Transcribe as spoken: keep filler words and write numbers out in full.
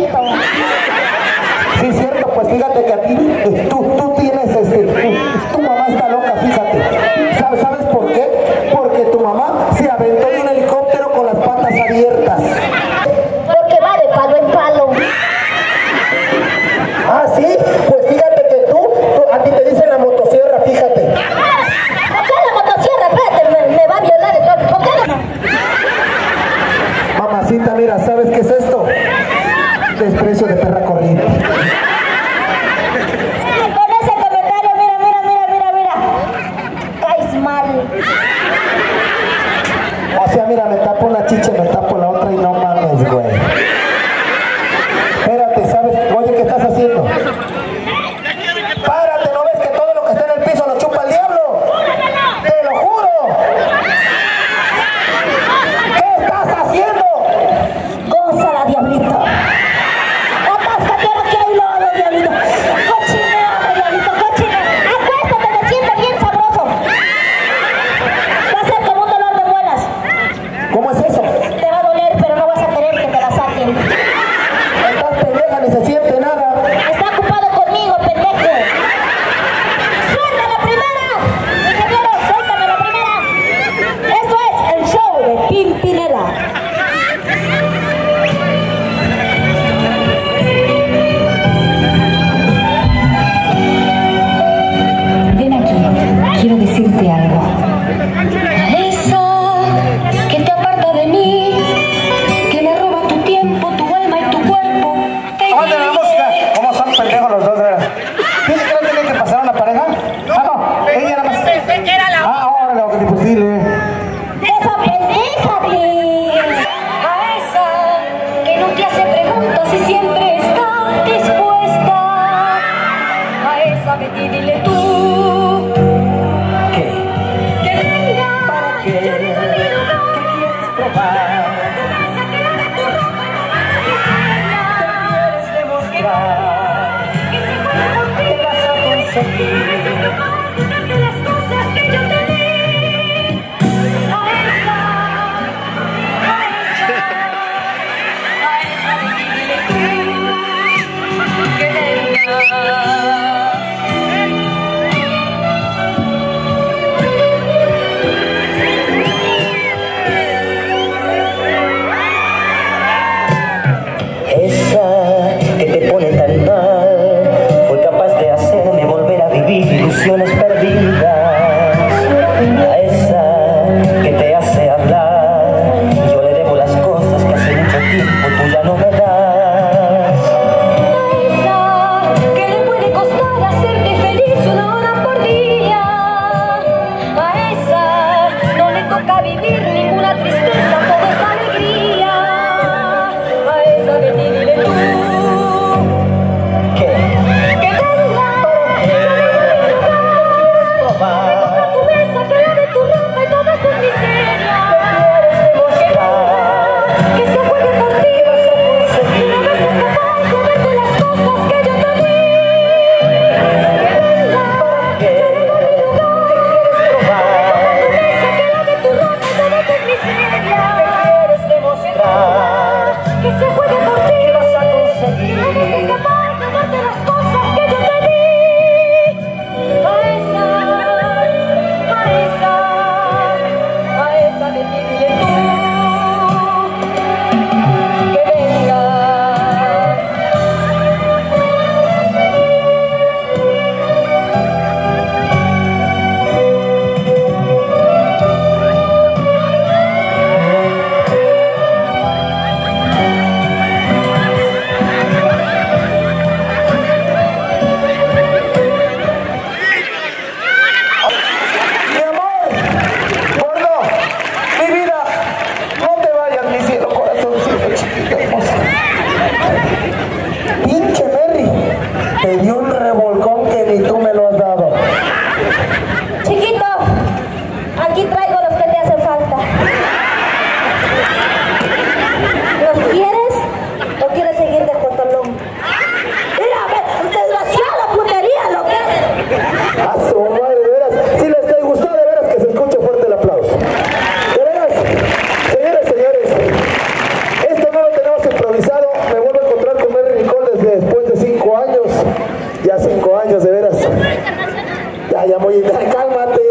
diablito. Sí, cierto, pues fíjate que a ti, eh, tú, tú tienes, este, tu, tu mamá está loca, fíjate. ¿Sabes, ¿Sabes por qué? Porque tu mamá se aventó de un helicóptero con las patas abiertas. Porque va de palo en palo. Ah, sí, pues fíjate que tú, tú a ti te dicen la motosierra, fíjate. ¿Por qué la motosierra? Espérate, me, me va a violar entonces. ¿Por qué la... Mamacita, mira, ¿sabes qué es esto? Desprecio de perra corrida. Con ese comentario, mira, mira, mira, mira, mira. Caes mal. O sea, mira, me tapo una chicha, me tapo la otra y no mames, güey. Espérate, ¿sabes? Oye, ¿qué estás haciendo? Párate, ¿no ves que todo lo que está en el piso lo chupa el diablo? ¡Te lo juro! ¿Qué estás haciendo? Gózala, diablito. Atáscate ahora que hay lodo, diablito. Cochinea, diablito, cochinea. Acuéstate, te siente bien sabroso. Va a ser como un dolor de muelas. ¿Cómo es eso? Te va a doler, pero no vas a querer que te la saquen. Estás pendeja, ni se siente nada. Está ocupado conmigo, pendejo. ¡Suelta la primera! Ingeniero, suéltame la primera. Esto es el show de Pimpinela. Ven aquí, quiero decirte algo. Esa que te aparta de mí, que me roba tu tiempo, tu alma y tu cuerpo. ¡Aguante la música! ¿Cómo son pendejos los dos, de verdad? ¿Piensas que no tiene que pasar una pareja? Ah, no, ella nada más. Pensé que era la... Ah, órale, ok, pues dile. ¡Desapendéjate! A esa que no te hace preguntas y siempre está dispuesta. A esa Betty, dile tú ¿Qué? que venga. ¿Para qué? Yo digo mi lugar. ¿Qué quieres probar? Te vas a quedar en tu ropa y no vas a decirla. ¿Quieres demostrar? Que si fuera por ti, ¿Qué vas a conseguir? a veces no puedo darte las cosas que yo te di. A esa, a esa, a esa Betty, dile tú que venga. Esa que te pone tan mal fue capaz de hacerme volver a vivir ilusiones después de cinco años, ya cinco años de veras, ya, ya muy, ya, cálmate.